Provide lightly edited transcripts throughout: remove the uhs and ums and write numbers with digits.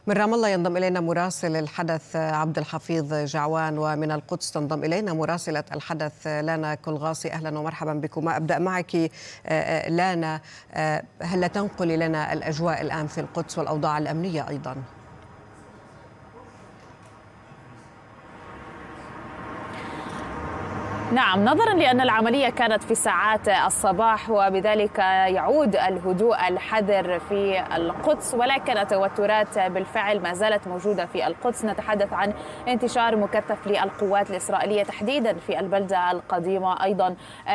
من رام الله ينضم إلينا مراسل الحدث عبد الحفيظ جعوان، ومن القدس تنضم إلينا مراسلة الحدث لانا كلغاصي. أهلا ومرحبا بكما. أبدأ معك لانا، هل تنقلي لنا الأجواء الآن في القدس والأوضاع الأمنية أيضا؟ نعم، نظرا لأن العملية كانت في ساعات الصباح وبذلك يعود الهدوء الحذر في القدس، ولكن التوترات بالفعل ما زالت موجودة في القدس. نتحدث عن انتشار مكثف للقوات الإسرائيلية تحديدا في البلدة القديمة أيضا،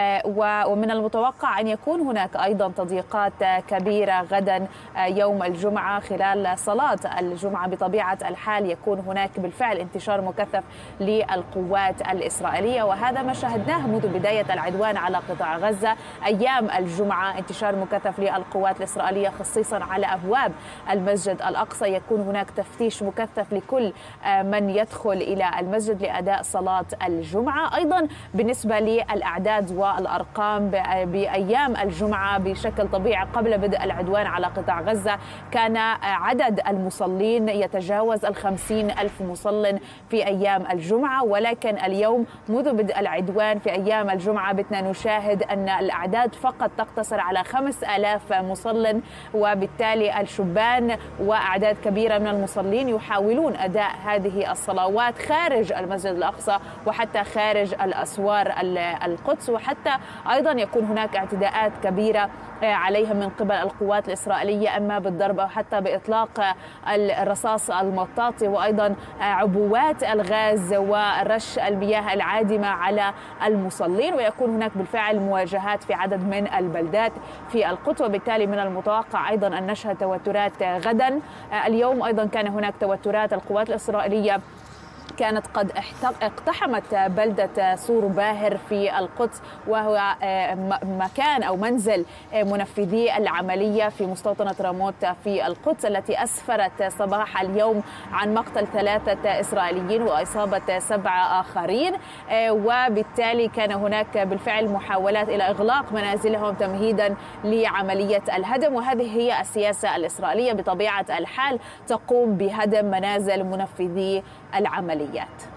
ومن المتوقع أن يكون هناك أيضا تضييقات كبيرة غدا يوم الجمعة خلال صلاة الجمعة. بطبيعة الحال يكون هناك بالفعل انتشار مكثف للقوات الإسرائيلية، وهذا ما شاهدناه منذ بداية العدوان على قطاع غزة. أيام الجمعة انتشار مكثف للقوات الإسرائيلية خصيصا على أبواب المسجد الأقصى. يكون هناك تفتيش مكثف لكل من يدخل إلى المسجد لأداء صلاة الجمعة. أيضا بالنسبة للأعداد والأرقام بأيام الجمعة بشكل طبيعي قبل بدء العدوان على قطاع غزة كان عدد المصلين يتجاوز 50,000 مصل في أيام الجمعة، ولكن اليوم منذ بدء العدوان في أيام الجمعة بدنا نشاهد أن الأعداد فقط تقتصر على 5,000 مصل، وبالتالي الشبان وأعداد كبيرة من المصلين يحاولون أداء هذه الصلوات خارج المسجد الأقصى وحتى خارج الأسوار القدس، وحتى أيضا يكون هناك اعتداءات كبيرة عليهم من قبل القوات الإسرائيلية، أما بالضرب أو حتى بإطلاق الرصاص المطاطي، وأيضا عبوات الغاز ورش المياه العادمة على المصلين. ويكون هناك بالفعل مواجهات في عدد من البلدات في القدس، وبالتالي من المتوقع أيضا أن نشهد توترات غدا. اليوم أيضا كان هناك توترات. القوات الإسرائيلية كانت قد اقتحمت بلدة صور باهر في القدس، وهو مكان أو منزل منفذي العملية في مستوطنة راموت في القدس، التي أسفرت صباح اليوم عن مقتل 3 إسرائيليين وإصابة 7 آخرين. وبالتالي كان هناك بالفعل محاولات إلى إغلاق منازلهم تمهيدا لعملية الهدم، وهذه هي السياسة الإسرائيلية بطبيعة الحال، تقوم بهدم منازل منفذي العمليات.